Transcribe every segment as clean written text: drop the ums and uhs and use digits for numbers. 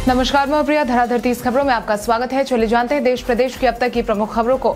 नमस्कार, मैं प्रिया। धराधर 30 खबरों में आपका स्वागत है। चलिए जानते हैं देश प्रदेश की अब तक की प्रमुख खबरों को।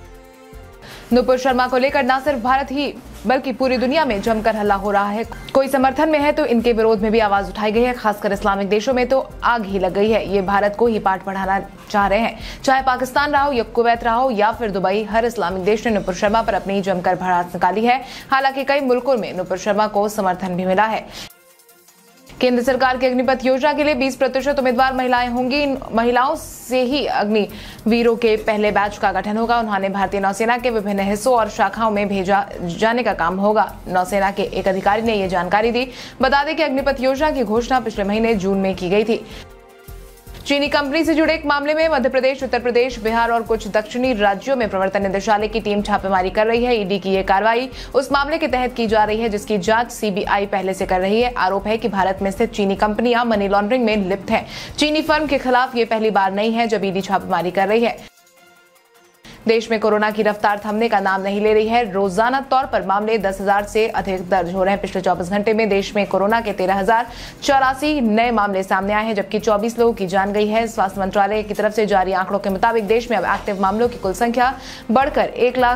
नुपुर शर्मा को लेकर न सिर्फ भारत ही बल्कि पूरी दुनिया में जमकर हल्ला हो रहा है। कोई समर्थन में है तो इनके विरोध में भी आवाज उठाई गई है। खासकर इस्लामिक देशों में तो आग ही लग गई है। ये भारत को ही पाठ पढ़ाना चाह रहे हैं। चाहे पाकिस्तान रहा हो या कुवैत रहा हो या फिर दुबई, हर इस्लामिक देश ने नुपुर शर्मा पर अपनी जमकर भड़ास निकाली है। हालांकि कई मुल्कों में नुपुर शर्मा को समर्थन भी मिला है। केंद्र सरकार की अग्निपथ योजना के लिए 20% उम्मीदवार महिलाएं होंगी। इन महिलाओं से ही अग्निवीरों के पहले बैच का गठन होगा। उन्हें भारतीय नौसेना के विभिन्न हिस्सों और शाखाओं में भेजा जाने का काम होगा। नौसेना के एक अधिकारी ने यह जानकारी दी। बता दें कि अग्निपथ योजना की घोषणा पिछले महीने जून में की गई थी। चीनी कंपनी से जुड़े एक मामले में मध्य प्रदेश, उत्तर प्रदेश, बिहार और कुछ दक्षिणी राज्यों में प्रवर्तन निदेशालय की टीम छापेमारी कर रही है। ईडी की ये कार्रवाई उस मामले के तहत की जा रही है जिसकी जांच सीबीआई पहले से कर रही है। आरोप है कि भारत में स्थित चीनी कंपनियां मनी लॉन्ड्रिंग में लिप्त हैं। चीनी फर्म के खिलाफ ये पहली बार नहीं है जब ईडी छापेमारी कर रही है। देश में कोरोना की रफ्तार थमने का नाम नहीं ले रही है। रोजाना तौर पर मामले 10,000 से अधिक दर्ज हो रहे हैं। पिछले 24 घंटे में देश में कोरोना के 13,084 नए मामले सामने आए हैं, जबकि 24 लोगों की जान गई है। स्वास्थ्य मंत्रालय की तरफ से जारी आंकड़ों के मुताबिक देश में अब एक्टिव मामलों की कुल संख्या बढ़कर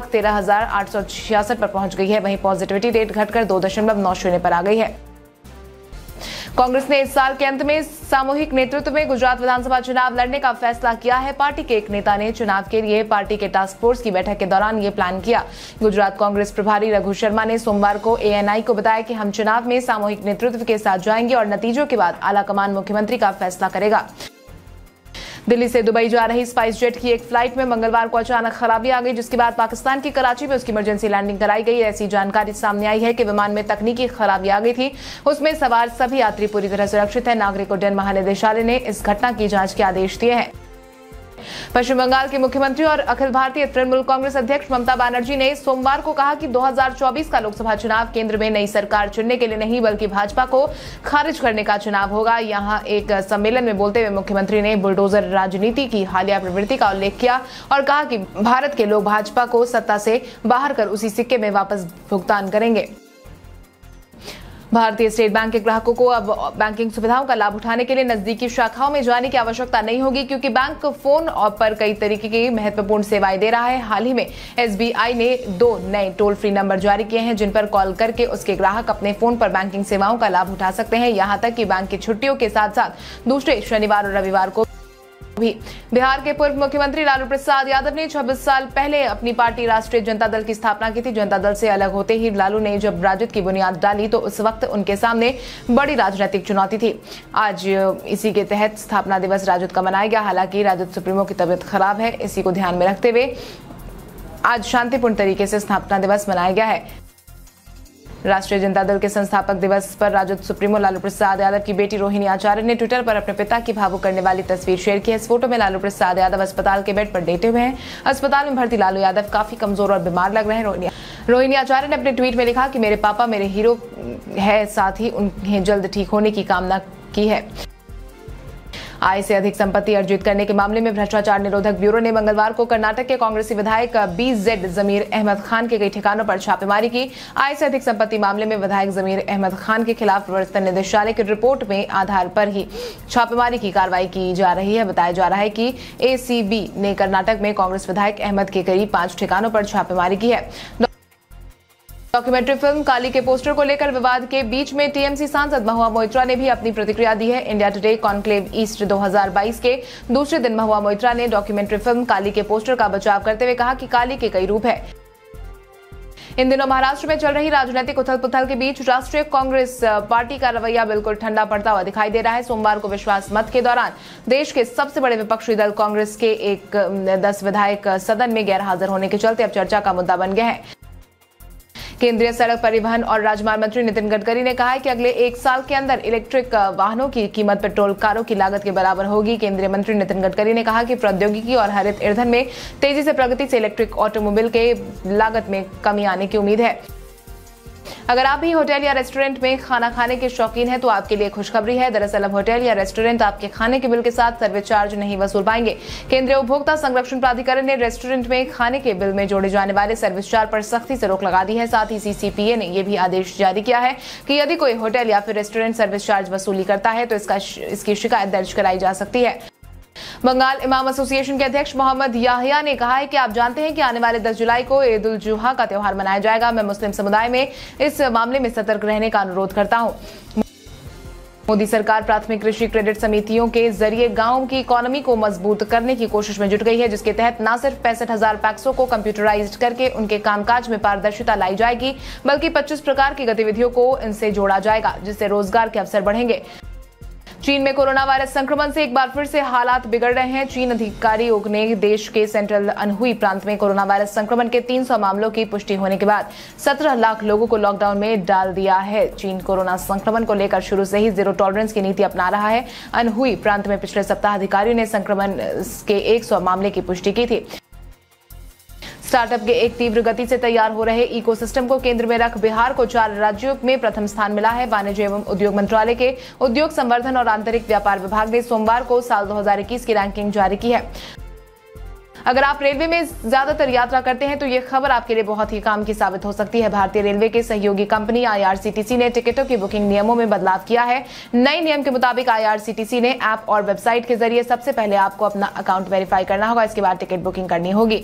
1,13,866 पर पहुंच गई है। वहीं पॉजिटिविटी रेट घटकर 2.90 पर आ गई है। कांग्रेस ने इस साल के अंत में सामूहिक नेतृत्व में गुजरात विधानसभा चुनाव लड़ने का फैसला किया है। पार्टी के एक नेता ने चुनाव के लिए पार्टी के टास्क फोर्स की बैठक के दौरान ये प्लान किया। गुजरात कांग्रेस प्रभारी रघु शर्मा ने सोमवार को एएनआई को बताया कि हम चुनाव में सामूहिक नेतृत्व के साथ जाएंगे और नतीजों के बाद आलाकमान मुख्यमंत्री का फैसला करेगा। दिल्ली से दुबई जा रही स्पाइस जेट की एक फ्लाइट में मंगलवार को अचानक खराबी आ गई, जिसके बाद पाकिस्तान की कराची में उसकी इमरजेंसी लैंडिंग कराई गई। ऐसी जानकारी सामने आई है कि विमान में तकनीकी खराबी आ गई थी। उसमें सवार सभी यात्री पूरी तरह सुरक्षित है। नागरिक उड्डयन महानिदेशालय ने इस घटना की जांच के आदेश दिए हैं। पश्चिम बंगाल के मुख्यमंत्री और अखिल भारतीय तृणमूल कांग्रेस अध्यक्ष ममता बनर्जी ने सोमवार को कहा कि 2024 का लोकसभा चुनाव केंद्र में नई सरकार चुनने के लिए नहीं बल्कि भाजपा को खारिज करने का चुनाव होगा। यहां एक सम्मेलन में बोलते हुए मुख्यमंत्री ने बुलडोजर राजनीति की हालिया प्रवृत्ति का उल्लेख किया और कहा कि भारत के लोग भाजपा को सत्ता से बाहर कर उसी सिक्के में वापस भुगतान करेंगे। भारतीय स्टेट बैंक के ग्राहकों को अब बैंकिंग सुविधाओं का लाभ उठाने के लिए नजदीकी शाखाओं में जाने की आवश्यकता नहीं होगी, क्योंकि बैंक फोन पर कई तरीके की महत्वपूर्ण सेवाएं दे रहा है। हाल ही में एसबीआई ने 2 नए टोल फ्री नंबर जारी किए हैं जिन पर कॉल करके उसके ग्राहक अपने फोन पर बैंकिंग सेवाओं का लाभ उठा सकते हैं। यहां तक कि बैंक की छुट्टियों के साथ साथ दूसरे शनिवार और रविवार को भी। बिहार के पूर्व मुख्यमंत्री लालू प्रसाद यादव ने 26 साल पहले अपनी पार्टी राष्ट्रीय जनता दल की स्थापना की थी। जनता दल से अलग होते ही लालू ने जब राजद की बुनियाद डाली तो उस वक्त उनके सामने बड़ी राजनीतिक चुनौती थी। आज इसी के तहत स्थापना दिवस राजद का मनाया गया। हालांकि राजद सुप्रीमो की तबीयत खराब है, इसी को ध्यान में रखते हुए आज शांतिपूर्ण तरीके से स्थापना दिवस मनाया गया है। राष्ट्रीय जनता दल के संस्थापक दिवस पर राजद सुप्रीमो लालू प्रसाद यादव की बेटी रोहिणी आचार्य ने ट्विटर पर अपने पिता की भावुक करने वाली तस्वीर शेयर की है। इस फोटो में लालू प्रसाद यादव अस्पताल के बेड पर लेटे हुए हैं। अस्पताल में भर्ती लालू यादव काफी कमजोर और बीमार लग रहे हैं। रोहिणी आचार्य ने अपने ट्वीट में लिखा कि मेरे पापा मेरे हीरो है, साथ ही उन्हें जल्द ठीक होने की कामना की है। आय से अधिक संपत्ति अर्जित करने के मामले में भ्रष्टाचार निरोधक ब्यूरो ने मंगलवार को कर्नाटक के कांग्रेसी विधायक बीजेड जमीर अहमद खान के कई ठिकानों पर छापेमारी की। आय से अधिक संपत्ति मामले में विधायक जमीर अहमद खान के खिलाफ प्रवर्तन निदेशालय की रिपोर्ट में आधार पर ही छापेमारी की कार्रवाई की जा रही है। बताया जा रहा है कि एसीबी ने कर्नाटक में कांग्रेस विधायक अहमद के करीब 5 ठिकानों पर छापेमारी की है। डॉक्यूमेंट्री फिल्म काली के पोस्टर को लेकर विवाद के बीच में टीएमसी सांसद महुआ मोइत्रा ने भी अपनी प्रतिक्रिया दी है। इंडिया टुडे कॉन्क्लेव ईस्ट 2022 के दूसरे दिन महुआ मोइत्रा ने डॉक्यूमेंट्री फिल्म काली के पोस्टर का बचाव करते हुए कहा कि काली के कई रूप है। इन दिनों महाराष्ट्र में चल रही राजनीतिक उथल पुथल के बीच राष्ट्रीय कांग्रेस पार्टी का रवैया बिल्कुल ठंडा पड़ता हुआ दिखाई दे रहा है। सोमवार को विश्वास मत के दौरान देश के सबसे बड़े विपक्षी दल कांग्रेस के 10 विधायक सदन में गैर हाजिर होने के चलते अब चर्चा का मुद्दा बन गया है। केंद्रीय सड़क परिवहन और राजमार्ग मंत्री नितिन गडकरी ने कहा है कि अगले 1 साल के अंदर इलेक्ट्रिक वाहनों की कीमत पेट्रोल कारों की लागत के बराबर होगी। केंद्रीय मंत्री नितिन गडकरी ने कहा कि प्रौद्योगिकी और हरित ईंधन में तेजी से प्रगति से इलेक्ट्रिक ऑटोमोबाइल के लागत में कमी आने की उम्मीद है। अगर आप भी होटल या रेस्टोरेंट में खाना खाने के शौकीन हैं तो आपके लिए खुशखबरी है। दरअसल अब होटल या रेस्टोरेंट आपके खाने के बिल के साथ सर्विस चार्ज नहीं वसूल पाएंगे। केंद्रीय उपभोक्ता संरक्षण प्राधिकरण ने रेस्टोरेंट में खाने के बिल में जोड़े जाने वाले सर्विस चार्ज पर सख्ती से रोक लगा दी है। साथ ही CCPA ने यह भी आदेश जारी किया है कि यदि कोई होटल या फिर रेस्टोरेंट सर्विस चार्ज वसूली करता है तो इसकी शिकायत दर्ज कराई जा सकती है। बंगाल इमाम एसोसिएशन के अध्यक्ष मोहम्मद याहिया ने कहा है कि आप जानते हैं कि आने वाले 10 जुलाई को ईद उल जुहा का त्योहार मनाया जाएगा। मैं मुस्लिम समुदाय में इस मामले में सतर्क रहने का अनुरोध करता हूं। मोदी सरकार प्राथमिक कृषि क्रेडिट समितियों के जरिए गांव की इकोनॉमी को मजबूत करने की कोशिश में जुट गई है, जिसके तहत न सिर्फ 65,000 पैक्सों को कंप्यूटराइज्ड करके उनके कामकाज में पारदर्शिता लाई जाएगी, बल्कि 25 प्रकार की गतिविधियों को इनसे जोड़ा जाएगा, जिससे रोजगार के अवसर बढ़ेंगे। चीन में कोरोना वायरस संक्रमण से एक बार फिर से हालात बिगड़ रहे हैं। चीन अधिकारियों ने देश के सेंट्रल अनहुई प्रांत में कोरोना वायरस संक्रमण के 300 मामलों की पुष्टि होने के बाद 17 लाख लोगों को लॉकडाउन में डाल दिया है। चीन कोरोना संक्रमण को लेकर शुरू से ही जीरो टॉलरेंस की नीति अपना रहा है। अनहुई प्रांत में पिछले सप्ताह अधिकारियों ने संक्रमण के 100 मामले की पुष्टि की थी। स्टार्टअप के एक तीव्र गति से तैयार हो रहे इकोसिस्टम को केंद्र में रख बिहार को 4 राज्यों में प्रथम स्थान मिला है। वाणिज्य एवं उद्योग मंत्रालय के उद्योग संवर्धन और आंतरिक व्यापार विभाग ने सोमवार को साल 2021 की रैंकिंग जारी की है। अगर आप रेलवे में ज्यादातर यात्रा करते हैं तो ये खबर आपके लिए बहुत ही काम की साबित हो सकती है। भारतीय रेलवे के सहयोगी कंपनी IRCTC ने टिकटों की बुकिंग नियमों में बदलाव किया है। नए नियम के मुताबिक IRCTC ने ऐप और वेबसाइट के जरिए सबसे पहले आपको अपना अकाउंट वेरीफाई करना होगा, इसके बाद टिकट बुकिंग करनी होगी।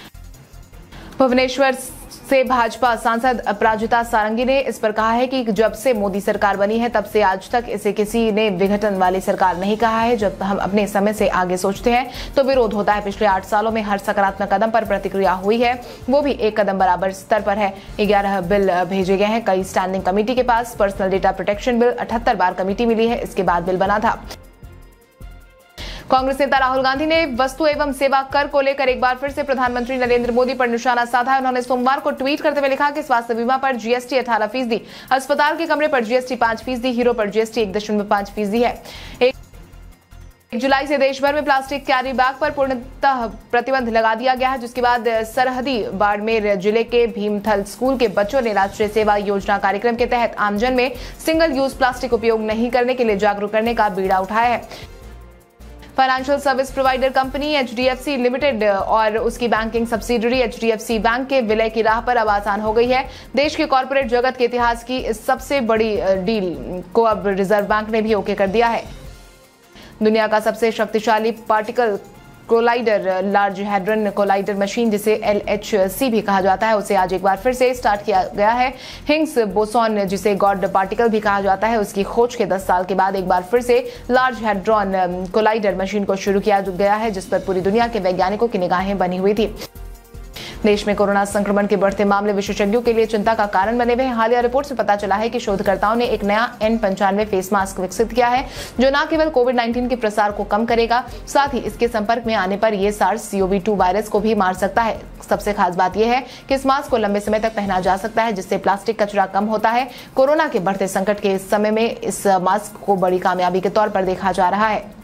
भुवनेश्वर से भाजपा सांसद अपराजिता सारंगी ने इस पर कहा है कि जब से मोदी सरकार बनी है तब से आज तक इसे किसी ने विघटन वाली सरकार नहीं कहा है। जब हम अपने समय से आगे सोचते हैं तो विरोध होता है। पिछले 8 सालों में हर सकारात्मक कदम पर प्रतिक्रिया हुई है, वो भी एक कदम बराबर स्तर पर है। 11 बिल भेजे गए हैं कई स्टैंडिंग कमेटी के पास। पर्सनल डेटा प्रोटेक्शन बिल 78 बार कमेटी मिली है, इसके बाद बिल बना था। कांग्रेस नेता राहुल गांधी ने वस्तु एवं सेवा कर को लेकर एक बार फिर से प्रधानमंत्री नरेंद्र मोदी पर निशाना साधा है। उन्होंने सोमवार को ट्वीट करते हुए लिखा कि स्वास्थ्य बीमा पर GST 18%, अस्पताल के कमरे पर GST 5%, हीरो पर GST 1.5% है। 1 जुलाई से देश भर में प्लास्टिक कैरी बैग पर पूर्णतः प्रतिबंध लगा दिया गया है, जिसके बाद सरहदी बाड़मेर जिले के भीमथल स्कूल के बच्चों ने राष्ट्रीय सेवा योजना कार्यक्रम के तहत आमजन में सिंगल यूज प्लास्टिक उपयोग नहीं करने के लिए जागरूक करने का बीड़ा उठाया है। Financial service provider company HDFC limited और उसकी बैंकिंग सब्सिडियरी HDFC बैंक के विलय की राह पर अब आसान हो गई है। देश के कॉर्पोरेट जगत के इतिहास की इस सबसे बड़ी डील को अब रिजर्व बैंक ने भी ओके कर दिया है। दुनिया का सबसे शक्तिशाली particle collider large hadron collider machine, जिसे LHC भी कहा जाता है, उसे आज एक बार फिर से स्टार्ट किया गया है। हिग्स बोसॉन, जिसे गॉड पार्टिकल भी कहा जाता है, उसकी खोज के 10 साल के बाद एक बार फिर से लार्ज हैड्रॉन कोलाइडर मशीन को शुरू किया गया है, जिस पर पूरी दुनिया के वैज्ञानिकों की निगाहें बनी हुई थी। देश में कोरोना संक्रमण के बढ़ते मामले विशेषज्ञों के लिए चिंता का कारण बने हुए हैं। हालिया रिपोर्ट से पता चला है कि शोधकर्ताओं ने एक नया N95 फेस मास्क विकसित किया है, जो न केवल कोविड-19 के प्रसार को कम करेगा, साथ ही इसके संपर्क में आने पर यह SARS-CoV-2 वायरस को भी मार सकता है। सबसे खास बात यह है कि इस मास्क को लंबे समय तक पहना जा सकता है, जिससे प्लास्टिक कचरा कम होता है। कोरोना के बढ़ते संकट के इस समय में इस मास्क को बड़ी कामयाबी के तौर पर देखा जा रहा है।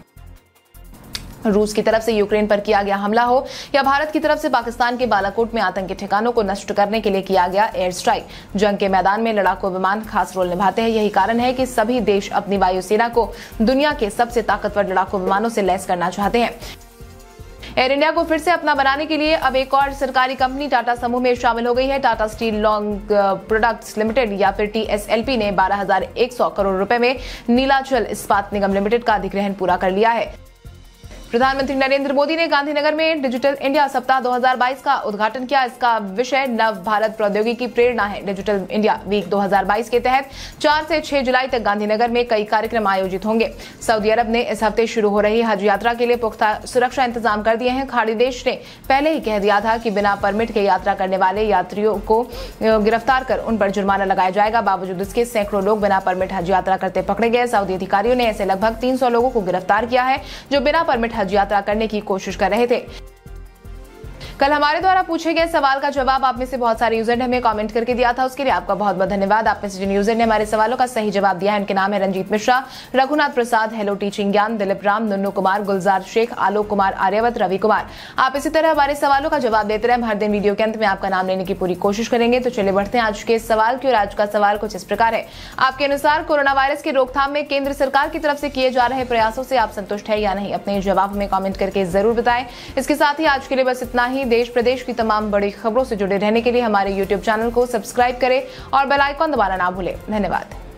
रूस की तरफ से यूक्रेन पर किया गया हमला हो या भारत की तरफ से पाकिस्तान के बालाकोट में आतंकी ठिकानों को नष्ट करने के लिए किया गया एयर स्ट्राइक, जंग के मैदान में लड़ाकू विमान खास रोल निभाते हैं। यही कारण है कि सभी देश अपनी वायुसेना को दुनिया के सबसे ताकतवर लड़ाकू विमानों से लैस करना चाहते हैं। एयर इंडिया को फिर से अपना बनाने के लिए अब एक और सरकारी कंपनी टाटा समूह में शामिल हो गई है। Tata steel long products limited या फिर TSLP ने 12,100 करोड़ रुपए में नीलाचल इस्पात निगम लिमिटेड का अधिग्रहण पूरा कर लिया है। प्रधानमंत्री नरेंद्र मोदी ने गांधीनगर में डिजिटल इंडिया सप्ताह 2022 का उद्घाटन किया। इसका विषय नव भारत प्रौद्योगिकी प्रेरणा है। डिजिटल इंडिया वीक 2022 के तहत 4 से 6 जुलाई तक गांधीनगर में कई कार्यक्रम आयोजित होंगे। सऊदी अरब ने इस हफ्ते शुरू हो रही हज यात्रा के लिए पुख्ता सुरक्षा इंतजाम कर दिए हैं। खाड़ी देश ने पहले ही कह दिया था कि बिना परमिट के यात्रा करने वाले यात्रियों को गिरफ्तार कर उन पर जुर्माना लगाया जाएगा। बावजूद इसके सैकड़ों लोग बिना परमिट हज यात्रा करते पकड़े गए। सऊदी अधिकारियों ने ऐसे लगभग 300 लोगों को गिरफ्तार किया है जो बिना परमिट हज यात्रा करने की कोशिश कर रहे थे। कल हमारे द्वारा पूछे गए सवाल का जवाब आप में से बहुत सारे यूजर ने हमें कमेंट करके दिया था, उसके लिए आपका बहुत बहुत धन्यवाद। आप में से जिन यूजर ने हमारे सवालों का सही जवाब दिया है उनके नाम है रंजीत मिश्रा, रघुनाथ प्रसाद, हेलो टीचिंग ज्ञान, दिलीप राम, नुन्नू कुमार, गुलजार शेख, आलोक कुमार, आर्यवत, रवि कुमार। आप इसी तरह हमारे सवालों का जवाब देते रहे, हम हर दिन वीडियो के अंत में आपका नाम लेने की पूरी कोशिश करेंगे। तो चलिए बढ़ते हैं आज के सवाल की, और आज का सवाल कुछ इस प्रकार है। आपके अनुसार कोरोना वायरस की रोकथाम में केंद्र सरकार की तरफ से किए जा रहे प्रयासों से आप संतुष्ट है या नहीं? अपने जवाब हमें कमेंट करके जरूर बताएं। इसके साथ ही आज के लिए बस इतना ही। देश प्रदेश की तमाम बड़ी खबरों से जुड़े रहने के लिए हमारे YouTube चैनल को सब्सक्राइब करें और बेल आइकॉन दबाना ना भूलें। धन्यवाद।